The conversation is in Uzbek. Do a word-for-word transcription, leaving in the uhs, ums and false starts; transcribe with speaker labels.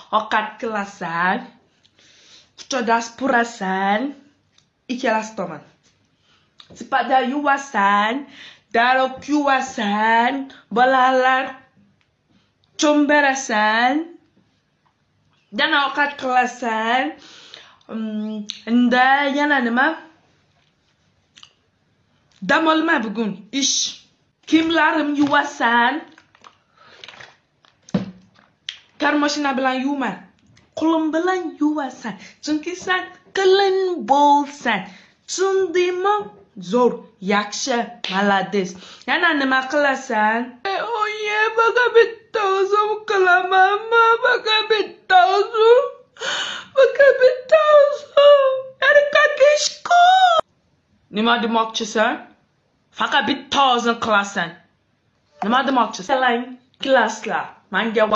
Speaker 1: ovqat qilasan, quchoqdas purasan, ikkalasi tomon. Sipada yuvasan, darrov yuvasan, bolalar cho'mbarasan, yana ovqat qilasan. Unda yana nima? Dam olma bugun ish. Kiyimlarim yuvasan. Karmashina bilan yuvma. Qo'lim bilan yuvasan. Chunki sen qilin bo'lsan. Tushundingmi? Zo'r, yaxshi, malades. Yana nima qilasan? Oye, baga bitta o'zim qilamanmi? Baga bitta o'zim. Baga bitta o'zim. Harakatishku. Nima demoqchisan? Faqat bitta o'zin qilasan. Nima demoqchisan? Klasslar. Menga